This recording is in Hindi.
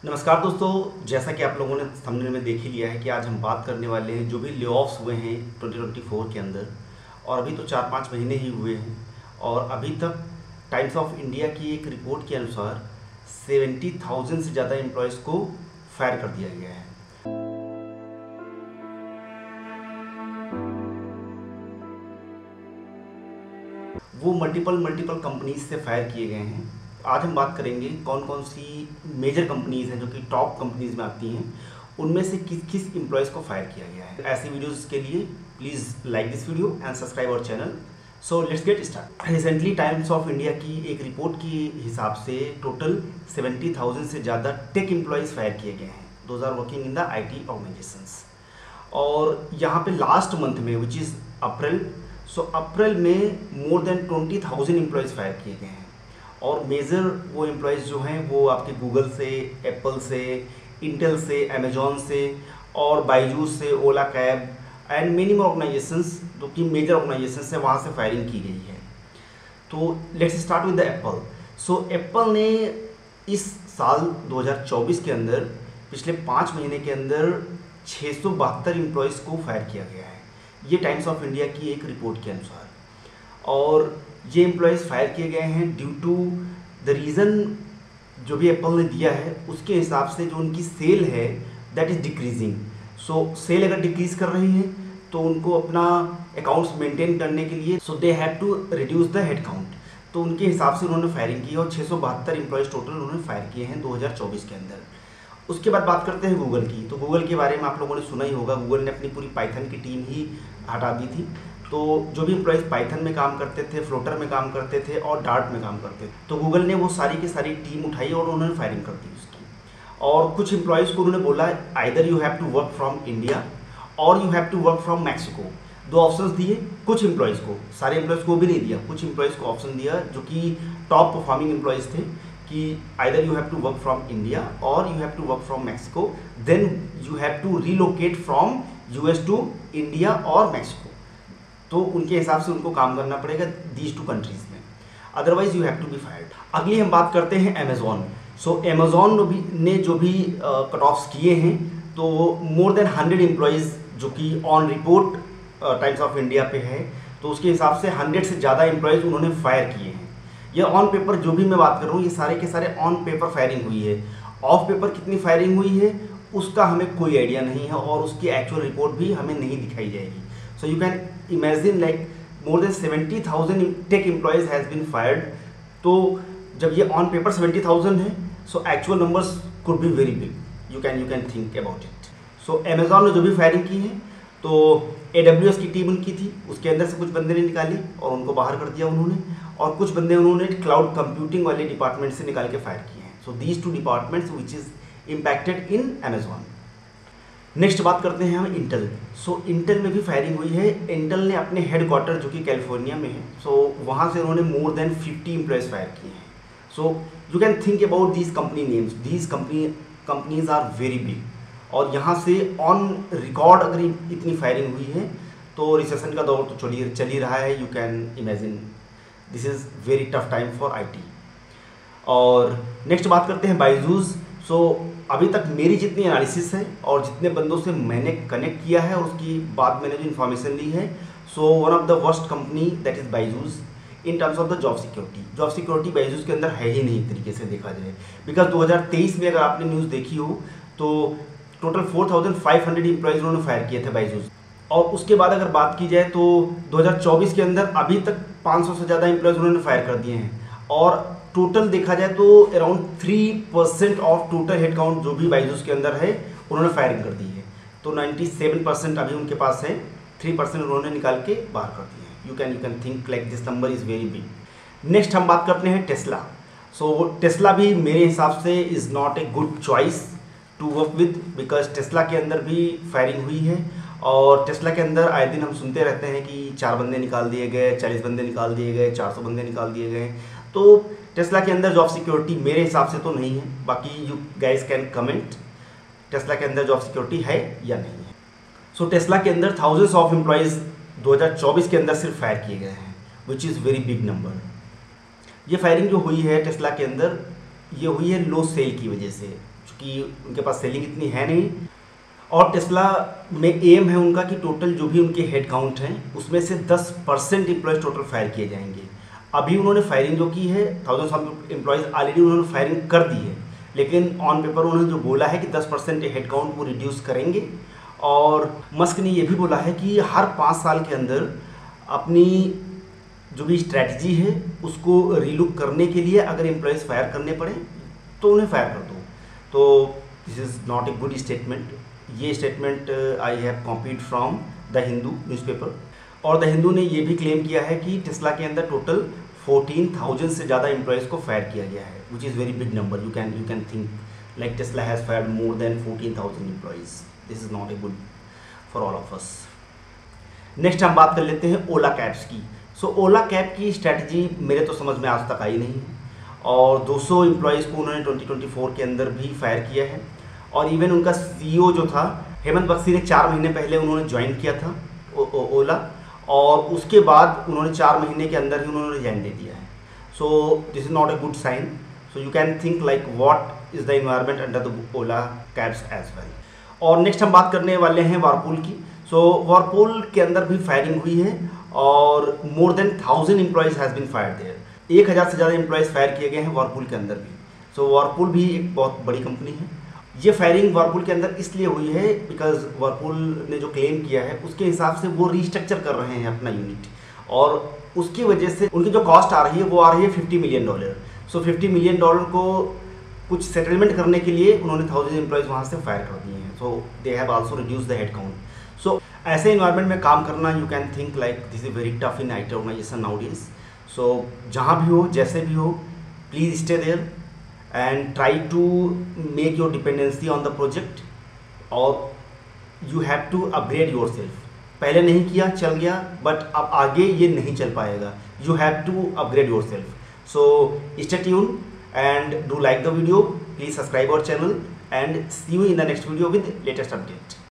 नमस्कार दोस्तों, जैसा कि आप लोगों ने थंबनेल में देख ही लिया है कि आज हम बात करने वाले हैं जो भी ले-ऑफ्स हुए हैं 2024 के अंदर। और अभी तो 4-5 महीने ही हुए हैं और अभी तक टाइम्स ऑफ इंडिया की एक रिपोर्ट के अनुसार 70,000 से ज़्यादा एम्प्लॉयज़ को फायर कर दिया गया है। वो मल्टीपल कंपनीज से फायर किए गए हैं। आज हम बात करेंगे कौन कौन सी मेजर कंपनीज हैं जो कि टॉप कंपनीज में आती हैं, उनमें से किस किस एम्प्लॉयज़ को फायर किया गया है। ऐसी वीडियोस के लिए please like this video and subscribe our channel. So let's get start. Recently times of India की एक रिपोर्ट के हिसाब से टोटल 70,000 से ज़्यादा टेक एम्प्लॉयज़ फायर किए गए हैं। Those are working in the IT organisations. और यहाँ पे लास्ट मंथ में विच इज़ अप्रैल, अप्रैल में मोर देन 20,000 एम्प्लॉयज़ फायर किए गए हैं। और मेजर वो एम्प्लॉयज़ जो हैं वो आपके गूगल से, एप्पल से, इंटेल से, अमेजॉन से और बायजूस से, Ola cab and many more organisations जो कि मेजर ऑर्गेनाइजेशंस है वहाँ से फायरिंग की गई है। तो let's start with the Apple. Apple ने इस साल 2024 के अंदर पिछले 5 महीने के अंदर 672 एम्प्लॉयज़ को फायर किया गया है, ये टाइम्स ऑफ इंडिया की एक रिपोर्ट के अनुसार। और ये एम्प्लॉयज़ फायर किए गए हैं ड्यू टू द रीज़न जो भी एप्पल ने दिया है उसके हिसाब से जो उनकी सेल है दैट इज़ डिक्रीजिंग। सेल अगर डिक्रीज़ कर रही है तो उनको अपना अकाउंट्स मेंटेन करने के लिए they have to reduce the head count. तो उनके हिसाब से उन्होंने फायरिंग की और 672 एम्प्लॉयज़ टोटल उन्होंने फायर किए हैं 2024 के अंदर। उसके बाद बात करते हैं गूगल की। तो गूगल के बारे में आप लोगों ने सुना ही होगा, गूगल ने अपनी पूरी पाइथन की टीम ही हटा दी थी। तो जो भी एम्प्लॉयज़ पाइथन में काम करते थे, फ्लोटर में काम करते थे और डार्ट में काम करते थे, तो गूगल ने वो सारी की सारी टीम उठाई और उन्होंने फायरिंग कर दी उसकी। और कुछ एम्प्लॉयज़ को उन्होंने बोला either you have to work from India और you have to work from Mexico. 2 options दिए कुछ एम्प्लॉयज़ को, सारे एम्प्लॉयज़ को भी नहीं दिया, कुछ एम्प्लॉयज़ को ऑप्शन दिया जो कि टॉप परफॉर्मिंग एम्प्लॉयज़ थे कि either you have to work from India और you have to work from Mexico, then you have to relocate from US to India और मैक्सिको। तो उनके हिसाब से उनको काम करना पड़ेगा दीज 2 कंट्रीज़ में, otherwise you have to be fired. अगली हम बात करते हैं अमेजॉन। अमेजॉन ने जो भी कट ऑफ्स किए हैं तो मोर देन 100 एम्प्लॉयज़ जो कि on report times of India पे है, तो उसके हिसाब से 100 से ज़्यादा एम्प्लॉयज़ उन्होंने फायर किए हैं। ये ऑन पेपर जो भी मैं बात कर रहा हूँ ये सारे के सारे ऑन पेपर फायरिंग हुई है। ऑफ पेपर कितनी फायरिंग हुई है उसका हमें कोई आइडिया नहीं है और उसकी एक्चुअल रिपोर्ट भी हमें नहीं दिखाई जाएगी। So you can imagine like more than 70,000 tech employees has been fired। तो जब ये on paper 70,000 है, so actual numbers could be very big। You can think about it। So Amazon ने जो भी फायरिंग की है तो AWS की टीम उनकी थी, उसके अंदर से कुछ बंदे ने निकाली और उनको बाहर कर दिया उन्होंने, और कुछ बंदे उन्होंने क्लाउड कंप्यूटिंग वाले डिपार्टमेंट से निकाल के फायर किए हैं। So these 2 departments which is impacted in Amazon। Next बात करते हैं हम इंटेल। इंटेल में भी फायरिंग हुई है। इंटेल ने अपने हेड क्वार्टर जो कि कैलिफोर्निया में है, वहाँ से उन्होंने मोर देन 50 एम्प्लॉयज़ फायर किए हैं। You can think about these company names, these companies are very big. और यहाँ से ऑन रिकॉर्ड अगर इतनी फायरिंग हुई है तो रिसेशन का दौर तो चल ही रहा है। You can imagine this is very tough time for IT। और नेक्स्ट बात करते हैं बायजूस। अभी तक मेरी जितनी एनालिसिस है और जितने बंदों से मैंने कनेक्ट किया है और उसकी बाद मैंने जो इन्फॉर्मेशन ली है, one of the worst company that is Byju's in terms of the job security. Job security Byju's के अंदर है ही नहीं एक तरीके से देखा जाए, बिकॉज 2023 में अगर आपने न्यूज़ देखी हो तो टोटल 4,500 एम्प्लॉयज़ उन्होंने फायर किए थे बायजूस। और उसके बाद अगर बात की जाए तो 2024 के अंदर अभी तक 500 से ज़्यादा एम्प्लॉयज़ उन्होंने फायर कर दिए हैं। और टोटल देखा जाए तो around 3% of total head count जो भी बायजूस के अंदर है उन्होंने फायरिंग कर दी है। तो 97% अभी उनके पास है, 3% उन्होंने निकाल के बाहर कर दिए हैं। You can think like this number is very big. Next हम बात करते हैं टेस्ला। टेस्ला भी मेरे हिसाब से is not a good choice to work with, because Tesla के अंदर भी फायरिंग हुई है। और टेस्ला के अंदर आए दिन हम सुनते रहते हैं कि 4 बंदे निकाल दिए गए, 40 बंदे निकाल दिए गए, 400 बंदे निकाल दिए गए। तो टेस्ला के अंदर जॉब सिक्योरिटी मेरे हिसाब से तो नहीं है, बाकी you guys can comment Tesla के अंदर जॉब सिक्योरिटी है या नहीं है। टेस्ला के अंदर थाउजेंड्स ऑफ एम्प्लॉयज़ 2024 के अंदर सिर्फ फायर किए गए हैं, which is very big number. ये फायरिंग जो हुई है टेस्ला के अंदर, ये हुई है लो सेल की वजह से। क्योंकि उनके पास सेलिंग इतनी है नहीं। और टेस्ला में एम है उनका कि टोटल जो भी उनके हेड काउंट हैं उसमें से 10% एम्प्लॉयज़ टोटल फायर किए जाएंगे। अभी उन्होंने फायरिंग जो की है 1000 ऑफ एम्प्लॉयज़ ऑलरेडी उन्होंने फायरिंग कर दी है, लेकिन ऑन पेपर उन्होंने जो बोला है कि 10% हेड काउंट वो रिड्यूस करेंगे। और मस्क ने ये भी बोला है कि हर 5 साल के अंदर अपनी जो भी स्ट्रैटेजी है उसको रीलुक करने के लिए अगर एम्प्लॉयज़ फायर करने पड़े तो उन्हें फायर कर दो। तो this is not a good statement. ये statement I have copied from the Hindu newspaper. और द हिंदू ने ये भी क्लेम किया है कि टेस्ला के अंदर टोटल 14,000 से ज़्यादा एम्प्लॉयज़ को फायर किया गया है, which is very big number. You can think like Tesla has fired more than 14,000 employees. This is not a good for all of us. Next हम बात कर लेते हैं ओला कैब्स की। सो ओला कैब की स्ट्रैटेजी मेरे तो समझ में आज तक आई नहीं है, और 200 एम्प्लॉयज़ को उन्होंने 2024 के अंदर भी फायर किया है। और इवन उनका सीईओ जो था हेमंत बख्शी ने 4 महीने पहले उन्होंने ज्वाइन किया था ओला, और उसके बाद उन्होंने 4 महीने के अंदर ही उन्होंने रिजाइन दे दिया है। So this is not a good sign. So you can think like what is the environment under the Ola cabs as well. और नेक्स्ट हम बात करने वाले हैं वर्लपूल की। सो वर्लपूल के अंदर भी फायरिंग हुई है और more than 1000 employees has been fired there. 1000 से ज़्यादा एम्प्लॉयज़ फायर किए गए हैं वर्लपूल के अंदर भी। सो वर्लपूल भी एक बहुत बड़ी कंपनी है। ये फायरिंग वर्लपूल के अंदर इसलिए हुई है बिकॉज वर्लपूल ने जो क्लेम किया है उसके हिसाब से वो रीस्ट्रक्चर कर रहे हैं अपना यूनिट, और उसकी वजह से उनकी जो कॉस्ट आ रही है वो आ रही है $50 मिलियन। सो $50 मिलियन को कुछ सेटलमेंट करने के लिए उन्होंने 1000 एम्प्लॉयज़ वहाँ से फायर कर दिए हैं। So they have also reduce the head count. So ऐसे इन्वायरमेंट में काम करना, you can think like this is very tough in IT organisation nowadays. So जहाँ भी हो, जैसे भी हो, please stay there and try to make your dependency on the project, or you have to upgrade yourself। पहले नहीं किया चल गया, बट अब आगे ये नहीं चल पाएगा। You have to upgrade yourself। So stay tuned and do like the video, please subscribe our channel and see you in the next video with latest update।